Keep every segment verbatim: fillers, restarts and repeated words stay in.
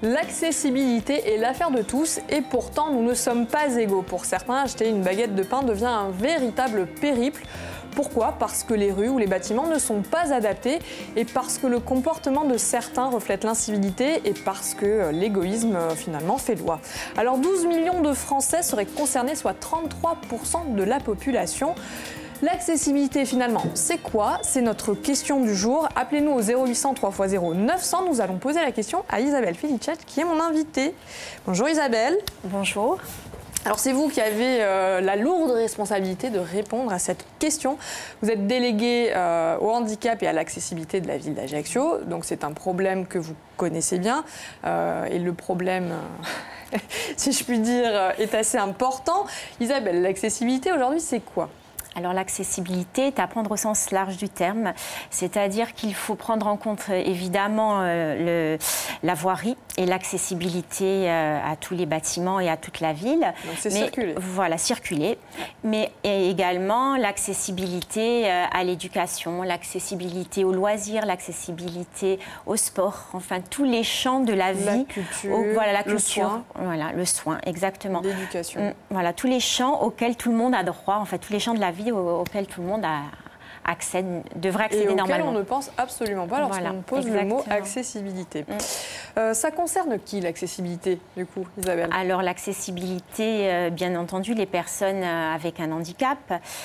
L'accessibilité est l'affaire de tous et pourtant nous ne sommes pas égaux. Pour certains, acheter une baguette de pain devient un véritable périple. Pourquoi? Parce que les rues ou les bâtiments ne sont pas adaptés et parce que le comportement de certains reflète l'incivilité et parce que l'égoïsme finalement fait loi. Alors douze millions de Français seraient concernés, soit trente-trois pour cent de la population. L'accessibilité finalement, c'est quoi? C'est notre question du jour. Appelez-nous au zéro huit cents trois fois zéro neuf cents. Nous allons poser la question à Isabelle Felichat qui est mon invitée. Bonjour Isabelle. Bonjour. Alors c'est vous qui avez euh, la lourde responsabilité de répondre à cette question. Vous êtes déléguée euh, au handicap et à l'accessibilité de la ville d'Ajaccio. Donc c'est un problème que vous connaissez bien. Euh, et le problème, euh, si je puis dire, est assez important. Isabelle, l'accessibilité aujourd'hui, c'est quoi ? Alors l'accessibilité est à prendre au sens large du terme, c'est-à-dire qu'il faut prendre en compte évidemment euh, le, la voirie et l'accessibilité euh, à tous les bâtiments et à toute la ville. Donc c'est circuler. Voilà, circuler. Mais également l'accessibilité euh, à l'éducation, l'accessibilité aux loisirs, l'accessibilité au sport, enfin tous les champs de la vie. La culture, au, voilà, la le culture, soin. Voilà, le soin, exactement. L'éducation. Voilà, tous les champs auxquels tout le monde a droit, en fait, tous les champs de la vie auquel tout le monde a accès, devrait accéder et normalement. Et on ne pense absolument pas lorsqu'on voilà, pose exactement. le mot accessibilité. Mm. Euh, ça concerne qui l'accessibilité, du coup, Isabelle? Alors l'accessibilité, euh, bien entendu, les personnes euh, avec un handicap.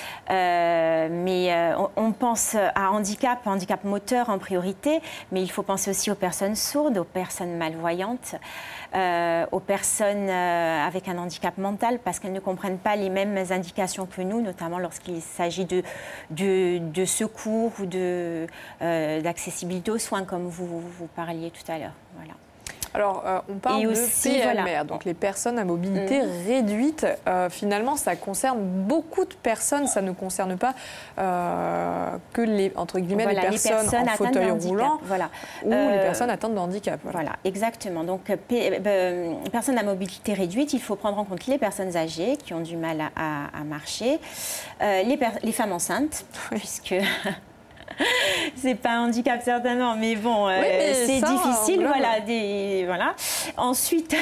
Euh, mais euh, on, on pense à handicap, handicap moteur en priorité, mais il faut penser aussi aux personnes sourdes, aux personnes malvoyantes, euh, aux personnes euh, avec un handicap mental, parce qu'elles ne comprennent pas les mêmes indications que nous, notamment lorsqu'il s'agit de, de, de secours ou de, euh, d'accessibilité aux soins, comme vous, vous parliez tout à l'heure. Voilà. Alors, euh, on parle et de aussi, P M R, voilà. donc les personnes à mobilité mmh. réduite. Euh, finalement, ça concerne beaucoup de personnes. Ça ne concerne pas euh, que les, entre guillemets, voilà, les, personnes les personnes en fauteuil roulant voilà. ou euh, les personnes atteintes de handicap. Voilà, voilà exactement. Donc, euh, personnes à mobilité réduite, il faut prendre en compte les personnes âgées qui ont du mal à, à, à marcher, euh, les, les femmes enceintes, oui. puisque... C'est pas un handicap certainement, mais bon, oui, euh, c'est difficile, voilà, des, voilà. Ensuite,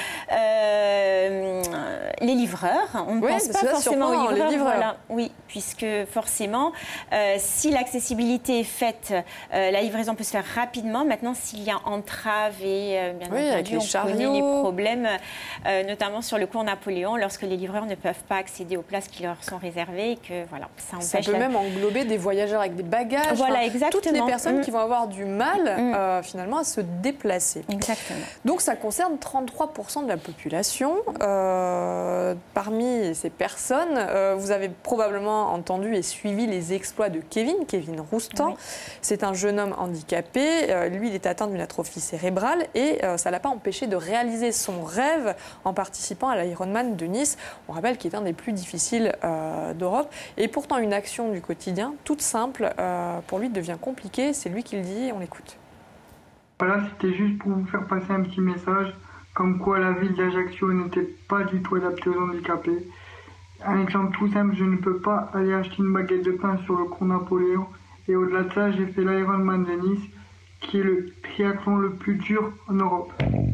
euh, les livreurs, on ne oui, pense pas forcément aux livreurs, les livreurs. Voilà, oui, puisque forcément, euh, si l'accessibilité est faite, euh, la livraison peut se faire rapidement. Maintenant, s'il y a entrave et euh, bien oui, entendu, on connaît les problèmes, euh, notamment sur le cours Napoléon, lorsque les livreurs ne peuvent pas accéder aux places qui leur sont réservées, et que voilà, ça empêche. Ça peut la... même englober des voyageurs avec des bagages. Voilà, enfin, exactement. Toutes les personnes mmh. qui vont avoir du mal mmh. euh, finalement à se déplacer. Exactement. Donc ça concerne trente-trois pour cent de la population. Euh, parmi ces personnes, euh, vous avez probablement entendu et suivi les exploits de Kevin, Kevin Roustan. Oui. C'est un jeune homme handicapé. Euh, lui, il est atteint d'une atrophie cérébrale et euh, ça ne l'a pas empêché de réaliser son rêve en participant à l'Ironman de Nice. On rappelle qu'il est un des plus difficiles euh, d'Europe. Et pourtant, une action du quotidien toute simple, euh, pour lui, devient compliquée. C'est lui qui le dit, on l'écoute. Voilà, c'était juste pour vous faire passer un petit message, comme quoi la ville d'Ajaccio n'était pas du tout adaptée aux handicapés. Un exemple tout simple, je ne peux pas aller acheter une baguette de pain sur le cours Napoléon. Et au-delà de ça, j'ai fait l'Ironman de Nice, qui est le triathlon le plus dur en Europe.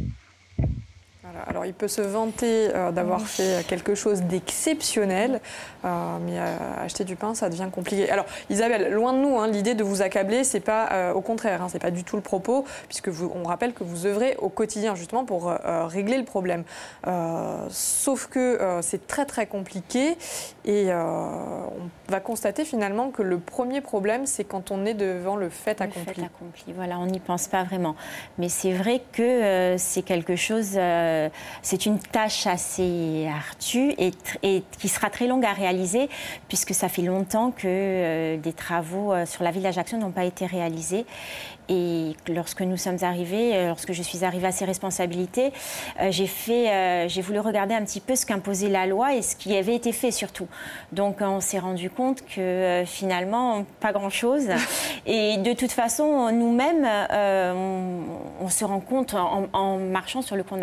Voilà. Alors il peut se vanter euh, d'avoir fait quelque chose d'exceptionnel, euh, mais euh, acheter du pain, ça devient compliqué. Alors Isabelle, loin de nous, hein, l'idée de vous accabler, c'est pas euh, au contraire, hein, c'est pas du tout le propos, puisque vous, on rappelle que vous œuvrez au quotidien justement pour euh, régler le problème. Euh, sauf que euh, c'est très très compliqué et euh, on va constater finalement que le premier problème, c'est quand on est devant le fait le accompli. Fait accompli. Voilà, on n'y pense pas vraiment. Mais c'est vrai que euh, c'est quelque chose. Euh, C'est une tâche assez ardue et, et qui sera très longue à réaliser puisque ça fait longtemps que euh, des travaux euh, sur la ville d'Ajaccio n'ont pas été réalisés. Et lorsque nous sommes arrivés, euh, lorsque je suis arrivée à ces responsabilités, euh, j'ai fait, euh, j'ai voulu regarder un petit peu ce qu'imposait la loi et ce qui avait été fait surtout. Donc on s'est rendu compte que euh, finalement, pas grand-chose. Et de toute façon, nous-mêmes, euh, on, on se rend compte en, en marchant sur le cours Napoléon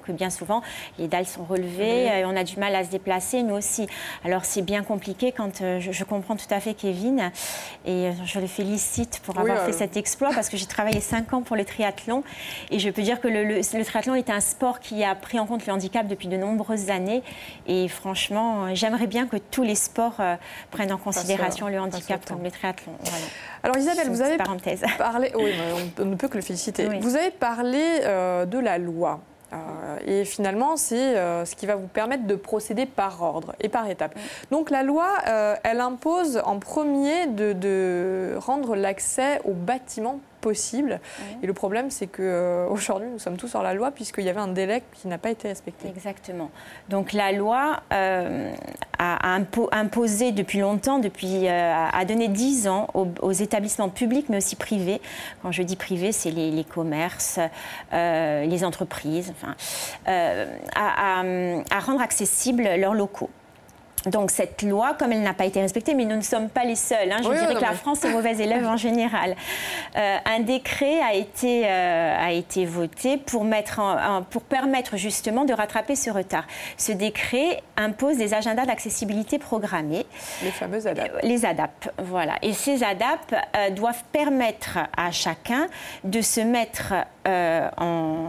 que bien souvent, les dalles sont relevées, mmh. et on a du mal à se déplacer, nous aussi. Alors, c'est bien compliqué quand euh, je, je comprends tout à fait Kevin, et je le félicite pour avoir oui, euh... fait cet exploit, parce que j'ai travaillé cinq ans pour le triathlon, et je peux dire que le, le, le triathlon est un sport qui a pris en compte le handicap depuis de nombreuses années, et franchement, j'aimerais bien que tous les sports euh, prennent en considération le handicap comme le triathlon. Voilà. Alors Isabelle, vous avez parenthèse. parlé, oui, on ne peut que le féliciter. Oui. Vous avez parlé euh, de la loi. Euh, et finalement, c'est euh, ce qui va vous permettre de procéder par ordre et par étapes. Donc la loi, euh, elle impose en premier de, de rendre l'accès aux bâtiments possible. Oui. Et le problème, c'est qu'aujourd'hui, euh, nous sommes tous hors la loi, puisqu'il y avait un délai qui n'a pas été respecté. Exactement. Donc la loi euh, a, a impo imposé depuis longtemps, depuis, euh, a donné dix ans aux, aux établissements publics, mais aussi privés. Quand je dis privés, c'est les, les commerces, euh, les entreprises, enfin, euh, à, à, à rendre accessibles leurs locaux. Donc cette loi, comme elle n'a pas été respectée, mais nous ne sommes pas les seuls, hein, je oui, dirais non, que mais... la France est mauvaise élève en général. Euh, un décret a été, euh, a été voté pour, mettre en, en, pour permettre justement de rattraper ce retard. Ce décret impose des agendas d'accessibilité programmés. Les fameux A D A P. Euh, les A D A P, voilà. Et ces A D A P euh, doivent permettre à chacun de se mettre euh, en...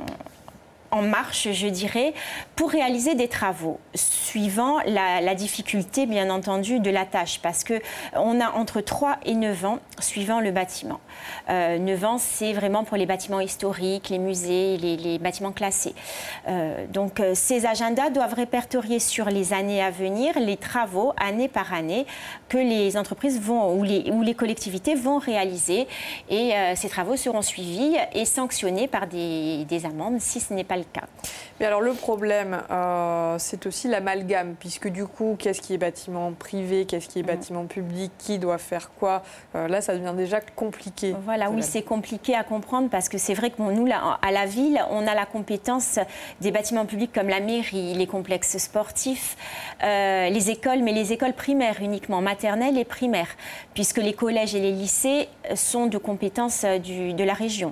en marche, je dirais, pour réaliser des travaux, suivant la, la difficulté, bien entendu, de la tâche, parce qu'on a entre trois et neuf ans, suivant le bâtiment. Euh, neuf ans, c'est vraiment pour les bâtiments historiques, les musées, les, les bâtiments classés. Euh, donc, euh, ces agendas doivent répertorier sur les années à venir les travaux, année par année, que les entreprises vont, ou les, ou les collectivités vont réaliser. Et euh, ces travaux seront suivis et sanctionnés par des, des amendes, si ce n'est pas le cas. Mais alors le problème, euh, c'est aussi l'amalgame, puisque du coup, qu'est-ce qui est bâtiment privé, qu'est-ce qui est bâtiment public, qui doit faire quoi, euh, là, ça devient déjà compliqué. Voilà, oui, c'est compliqué à comprendre, parce que c'est vrai que bon, nous, là, à la ville, on a la compétence des bâtiments publics comme la mairie, les complexes sportifs, euh, les écoles, mais les écoles primaires uniquement, maternelles et primaires, puisque les collèges et les lycées sont de compétence du, de la région.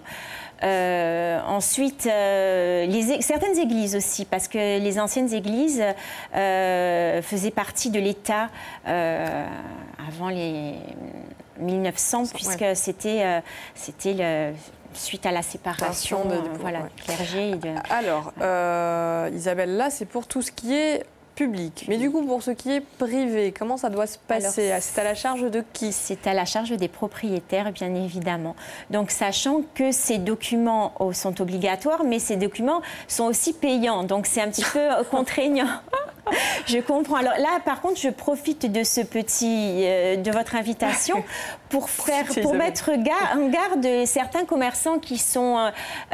Euh, ensuite, euh, les, certaines églises aussi, parce que les anciennes églises euh, faisaient partie de l'État euh, avant les mille neuf cents, puisque ouais. c'était euh, c'était le... suite à la séparation de, de, euh, voilà, ouais. du clergé. Et de... Alors, euh, Isabelle, là, c'est pour tout ce qui est public. Mais du coup, pour ce qui est privé, comment ça doit se passer? C'est à la charge de qui? C'est à la charge des propriétaires, bien évidemment. Donc, sachant que ces documents sont obligatoires, mais ces documents sont aussi payants. Donc, c'est un petit peu contraignant. Je comprends. Alors là, par contre, je profite de ce petit, euh, de votre invitation pour faire, pour mettre en garde certains commerçants qui sont,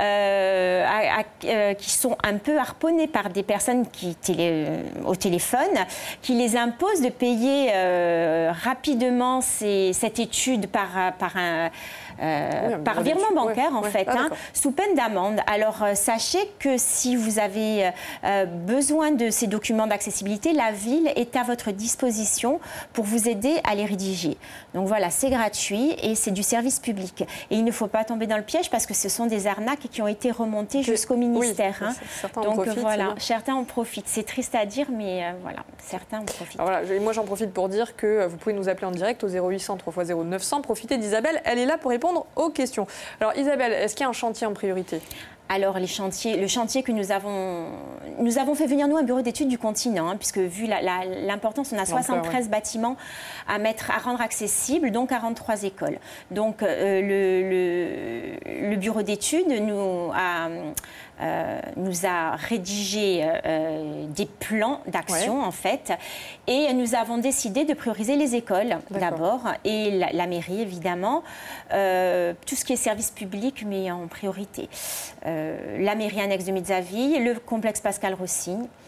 euh, à, à, euh, qui sont un peu harponnés par des personnes qui télé, au téléphone, qui les imposent de payer euh, rapidement ces, cette étude par, par un Euh, oui, par virement bancaire, ouais, en ouais. fait, ah, hein, sous peine d'amende. Alors, euh, sachez que si vous avez euh, besoin de ces documents d'accessibilité, la ville est à votre disposition pour vous aider à les rédiger. Donc voilà, c'est gratuit et c'est du service public. Et il ne faut pas tomber dans le piège, parce que ce sont des arnaques qui ont été remontées jusqu'au ministère. Oui, hein. Certains Donc en profitent, voilà, certains en profitent. C'est triste à dire, mais euh, voilà, certains en profitent. Alors voilà, moi, j'en profite pour dire que vous pouvez nous appeler en direct au zéro huit cents, trois fois zéro neuf cents. Profitez d'Isabelle, elle est là pour répondre aux questions. Alors Isabelle, est-ce qu'il y a un chantier en priorité? Alors, les chantiers, le chantier que nous avons... Nous avons fait venir, nous, un bureau d'études du continent, hein, puisque vu l'importance, on a soixante-treize ouais. bâtiments à, mettre, à rendre accessibles, donc quarante-trois écoles. Donc, euh, le, le, le bureau d'études nous a... Euh, nous a rédigé euh, des plans d'action, ouais. en fait, et nous avons décidé de prioriser les écoles d'abord, et la, la mairie, évidemment, euh, tout ce qui est service public, mais en priorité. Euh, la mairie annexe de Médezaville, le complexe Pascal Rossigne,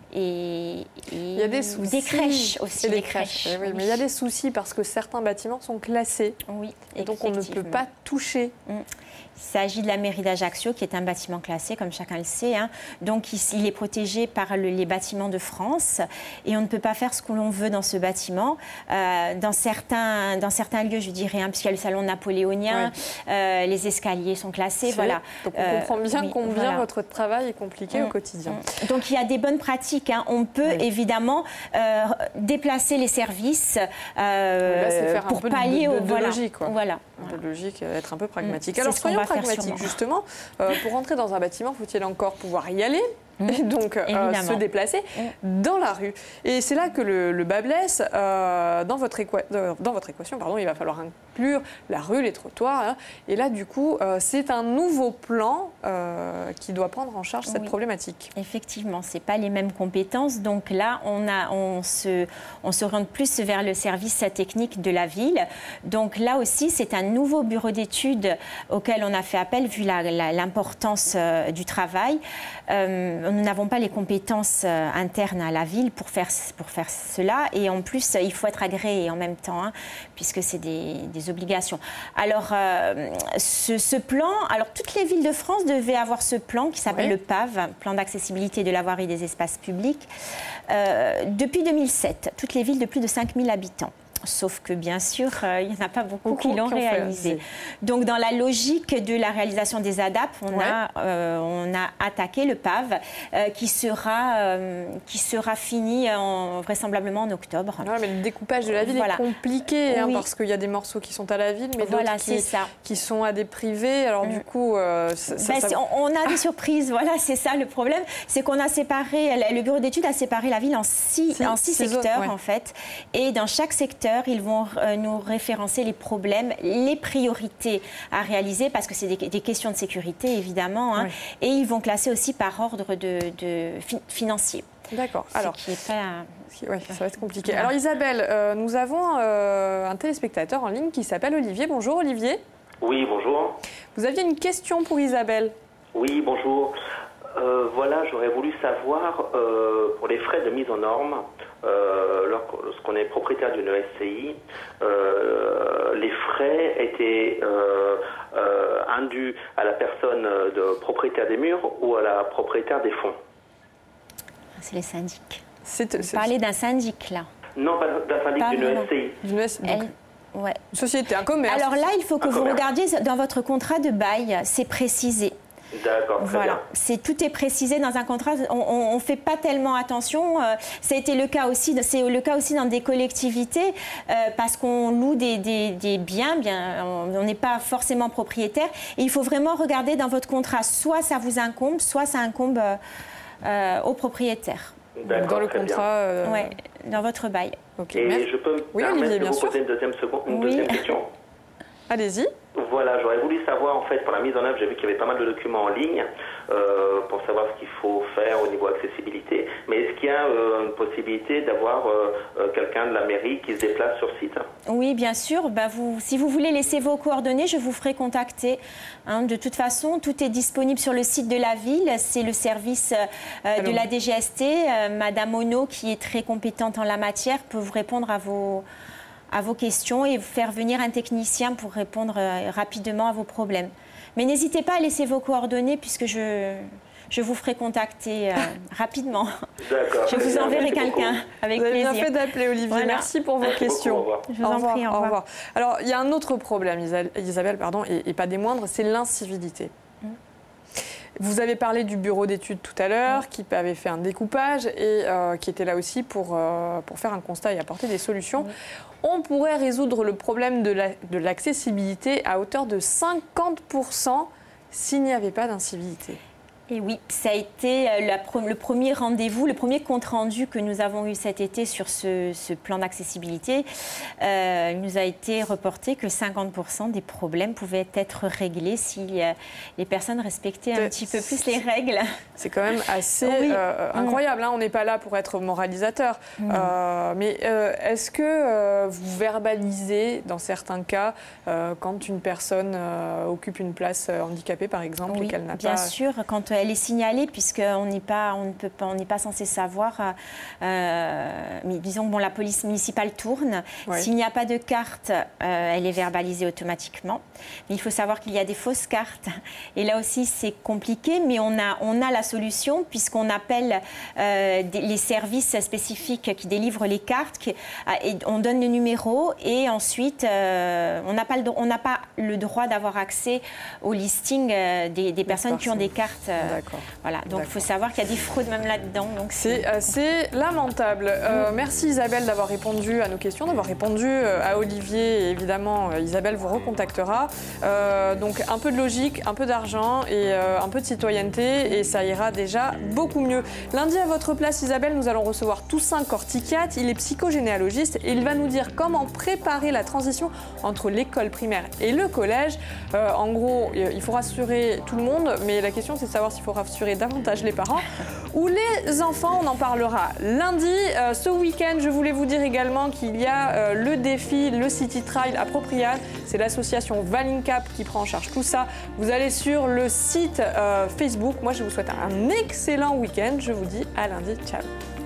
Et, et il y a des soucis. Des crèches aussi. Et des des crèches. crèches. Oui, oui. Mais il y a des soucis parce que certains bâtiments sont classés. Oui, et donc on ne peut pas toucher. Mmh. Il s'agit de la mairie d'Ajaccio, qui est un bâtiment classé, comme chacun le sait. Hein. Donc, il, il est protégé par le, les bâtiments de France. Et on ne peut pas faire ce que l'on veut dans ce bâtiment. Euh, dans, certains, dans certains lieux, je dirais, hein, puisqu'il y a le salon napoléonien, ouais. euh, les escaliers sont classés. Voilà. Donc, on euh, comprend bien oui, combien voilà. votre travail est compliqué mmh. au quotidien. Mmh. Donc, il y a des bonnes pratiques. Hein. On peut oui. évidemment euh, déplacer les services euh, là, faire pour un pallier de, de, de, au... de voilà. logique. Quoi. Voilà. De logique, être un peu pragmatique. Mmh. Alors, soyons pragmatiques, justement. Euh, pour rentrer dans un bâtiment, faut-il encore pouvoir y aller mmh. et donc euh, se déplacer mmh. dans la rue. Et c'est là que le, le bas blesse. Euh, dans, votre équa... dans votre équation, pardon, il va falloir inclure la rue, les trottoirs. Hein. Et là, du coup, euh, c'est un nouveau plan euh, qui doit prendre en charge cette oui. problématique. Effectivement, ce n'est pas les mêmes compétences. Donc là, on, a, on, se, on s'oriente plus vers le service technique de la ville. Donc là aussi, c'est un nouveau bureau d'études auquel on a fait appel, vu la, la, l'importance euh, du travail. Euh, nous n'avons pas les compétences euh, internes à la ville pour faire, pour faire cela. Et en plus, il faut être agréé en même temps, hein, puisque c'est des, des obligations. Alors, euh, ce, ce plan, alors toutes les villes de France devaient avoir ce plan qui s'appelle oui. le P A V, plan d'accessibilité de la voirie et des espaces publics, euh, depuis deux mille sept. Toutes les villes de plus de cinq mille habitants. Sauf que, bien sûr, euh, il n'y en a pas beaucoup, beaucoup qui l'ont réalisé. Fait, Donc, dans la logique de la réalisation des A D A P, on, ouais. a, euh, on a attaqué le P A V, euh, qui, sera, euh, qui sera fini en, vraisemblablement en octobre. Ouais, mais le découpage de la ville voilà. est compliqué, hein, oui. parce qu'il y a des morceaux qui sont à la ville, mais voilà, d'autres qui, qui sont à des privés. Alors, mm. du coup, euh, ça, ben, ça... On, on a des surprises. Voilà, c'est ça le problème. C'est qu'on a séparé, le bureau d'études a séparé la ville en six, si, en six secteurs, zones, ouais. en fait. Et dans chaque secteur, ils vont euh, nous référencer les problèmes, les priorités à réaliser, parce que c'est des, des questions de sécurité, évidemment. Hein, oui. Et ils vont classer aussi par ordre de, de fi financier. D'accord. Alors, qui est pas... oui, ça va être compliqué. Alors, Isabelle, euh, nous avons euh, un téléspectateur en ligne qui s'appelle Olivier. Bonjour, Olivier. Oui, bonjour. Vous aviez une question pour Isabelle. Oui, bonjour. Euh, voilà, j'aurais voulu savoir, euh, pour les frais de mise en norme, euh, lorsqu'on est propriétaire d'une S C I, euh, les frais étaient euh, euh, indus à la personne de propriétaire des murs ou à la propriétaire des fonds? C'est les syndics. C'est, Vous parlez d'un syndic, là? Non, pas d'un syndic, d'une S C I. D'une S C I. Elle... Ouais. Une société, un commerce. Alors là, il faut que un vous commerce. regardiez dans votre contrat de bail, c'est précisé. D'accord, très voilà. bien. C'est, tout est précisé dans un contrat. On ne fait pas tellement attention. Euh, ça a été le cas aussi, c'est le cas aussi dans des collectivités euh, parce qu'on loue des, des, des biens, bien, on n'est pas forcément propriétaire. Et il faut vraiment regarder dans votre contrat, soit ça vous incombe, soit ça incombe euh, euh, au propriétaire. Dans le contrat euh... Oui, dans votre bail. Okay, Et merci. Je peux me oui, permettre Olivier, de bien vous sûr. poser une deuxième, seconde, une oui. deuxième question? Allez-y. Voilà, j'aurais voulu savoir, en fait, pour la mise en œuvre, j'ai vu qu'il y avait pas mal de documents en ligne euh, pour savoir ce qu'il faut faire au niveau accessibilité. Mais est-ce qu'il y a euh, une possibilité d'avoir euh, euh, quelqu'un de la mairie qui se déplace sur site? Oui, bien sûr. Bah, vous, si vous voulez laisser vos coordonnées, je vous ferai contacter. Hein, de toute façon, tout est disponible sur le site de la ville. C'est le service euh, de la D G S T. Euh, Madame Ono, qui est très compétente en la matière, peut vous répondre à vos... à vos questions et faire venir un technicien pour répondre euh, rapidement à vos problèmes. Mais n'hésitez pas à laisser vos coordonnées puisque je, je vous ferai contacter euh, rapidement. D'accord. Je vous enverrai quelqu'un avec plaisir. Vous avez plaisir. bien fait d'appeler, Olivier. Voilà. Merci pour vos Merci questions. Beaucoup, au revoir. Je vous en prie, au revoir. Au revoir. Alors, il y a un autre problème, Isabelle, pardon, et, et pas des moindres, c'est l'incivilité. Mmh. Vous avez parlé du bureau d'études tout à l'heure, qui avait fait un découpage et euh, qui était là aussi pour, euh, pour faire un constat et apporter des solutions. Oui. On pourrait résoudre le problème de, la, de l'accessibilité à hauteur de cinquante pour cent s'il n'y avait pas d'incivilité. Et oui, ça a été la, le premier rendez-vous, le premier compte-rendu que nous avons eu cet été sur ce, ce plan d'accessibilité. Euh, il nous a été reporté que cinquante pour cent des problèmes pouvaient être réglés si euh, les personnes respectaient un petit peu plus les règles. C'est quand même assez oui. euh, incroyable. Hein. On n'est pas là pour être moralisateur. Mmh. Euh, mais euh, est-ce que euh, vous verbalisez, dans certains cas, euh, quand une personne euh, occupe une place handicapée, par exemple, oui, et qu'elle n'a bien pas... sûr, quand les signaler puisqu'on n'est pas, on ne peut pas, on n'est pas censé savoir. Euh, mais disons que bon, la police municipale tourne. Oui. S'il n'y a pas de carte, euh, elle est verbalisée automatiquement. Mais il faut savoir qu'il y a des fausses cartes. Et là aussi, c'est compliqué, mais on a, on a la solution puisqu'on appelle euh, des, les services spécifiques qui délivrent les cartes. Qui, et on donne le numéro et ensuite, euh, on n'a pas, pas le droit d'avoir accès au listing euh, des, des personnes qui ont des cartes. Euh, voilà. Donc, il faut savoir qu'il y a des fraudes même là-dedans. C'est assez lamentable. Euh, mmh. Merci Isabelle d'avoir répondu à nos questions, d'avoir répondu à Olivier. Et évidemment, Isabelle vous recontactera. Euh, donc, un peu de logique, un peu d'argent et euh, un peu de citoyenneté et ça ira déjà beaucoup mieux. Lundi, à votre place, Isabelle, nous allons recevoir Toussaint Corticat. Il est psychogénéalogiste et il va nous dire comment préparer la transition entre l'école primaire et le collège. Euh, en gros, il faut rassurer tout le monde, mais la question c'est de savoir s'il faut rassurer davantage les parents ou les enfants. On en parlera lundi. Euh, ce week-end, je voulais vous dire également qu'il y a euh, le défi, le City Trail à Propriane. C'est l'association Valincap qui prend en charge tout ça. Vous allez sur le site euh, Facebook. Moi, je vous souhaite un excellent week-end. Je vous dis à lundi. Ciao.